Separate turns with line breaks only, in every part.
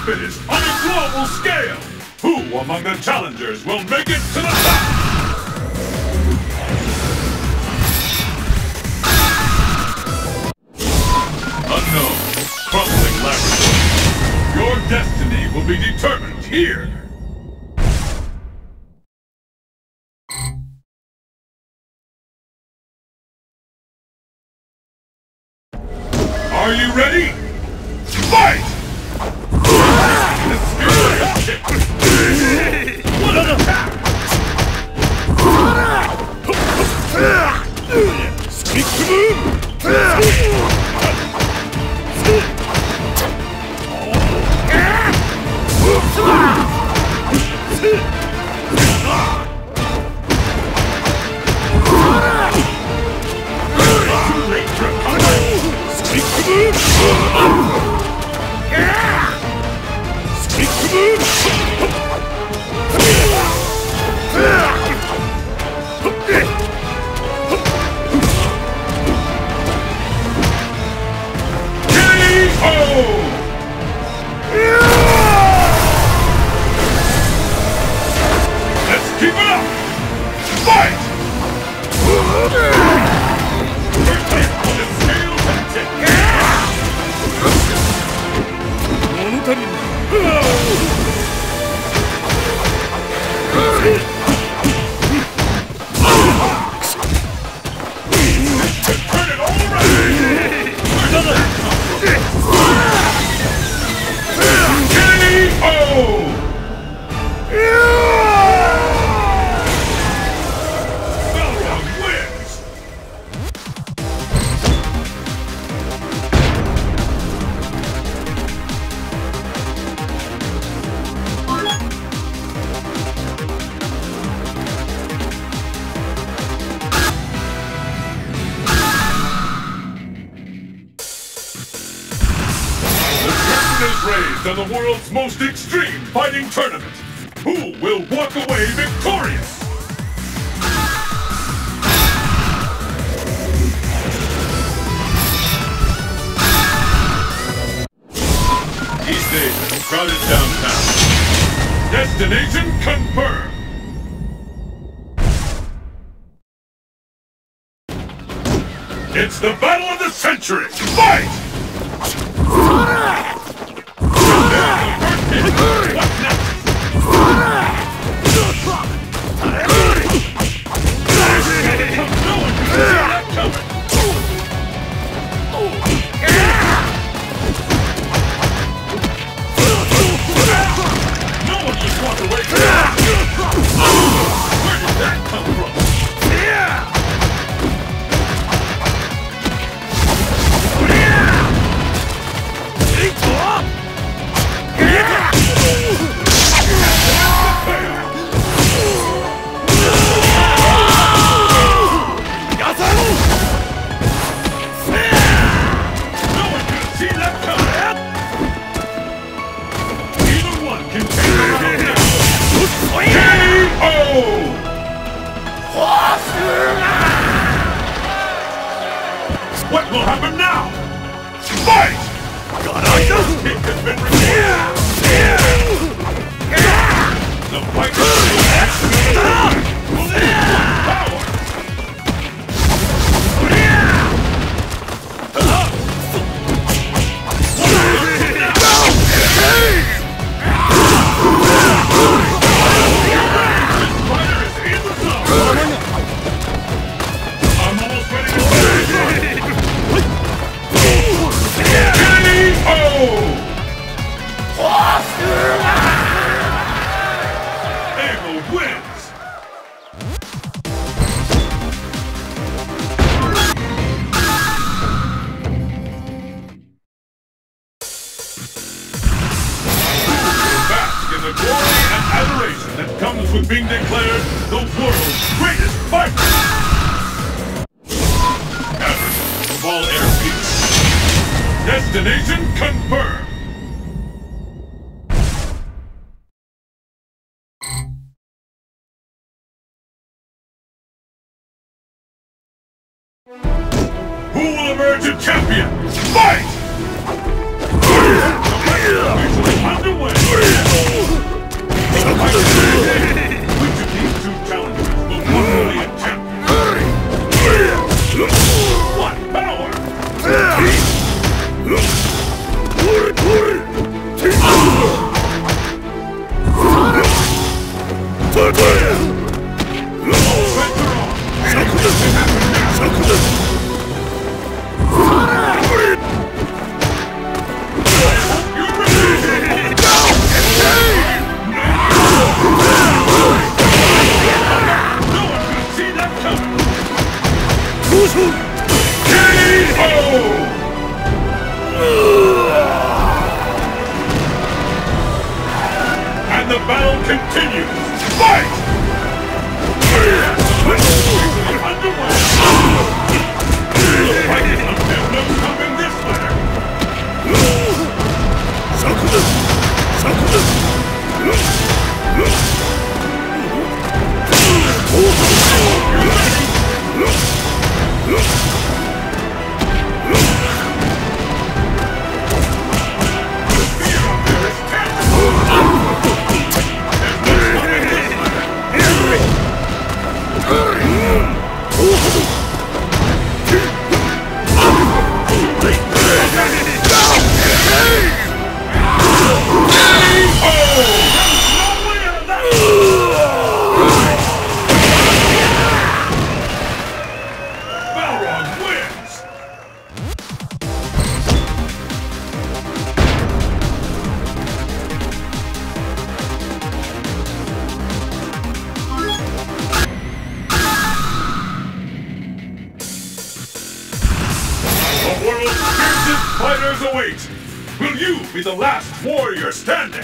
finish on a global scale. Who among the challengers will make it to the top? Unknown, crumbling laboratory. Your destiny will be determined here. Are you ready? Fight! What an attack! Speak to move! Let's keep it up! Fight! Is raised on the world's most extreme fighting tournament. Who will walk away victorious? East Asia, crowded downtown. Destination confirmed. It's the battle of the century. Fight! What's next? No one can see that coming! No one can walk away from that! Where did that come from? What will happen now? Fight! It has been revealed! The fight power! I'm almost ready to Eagle wins! Bask in the glory and adoration that comes with being declared the world's greatest fighter! Average of all airspeed. Destination confirmed! Who will emerge a champion? Fight! Underway! Which of these two challengers will finally attempt? What power! And the battle continues! Fight! Underway! Looks like there's no stopping this ladder! The world's fiercest fighters await! Will you be the last warrior standing?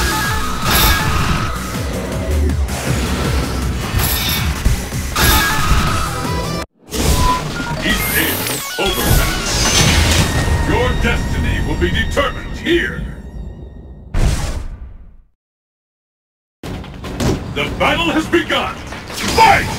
Each age overpass. Your destiny will be determined here! The battle has begun! Fight!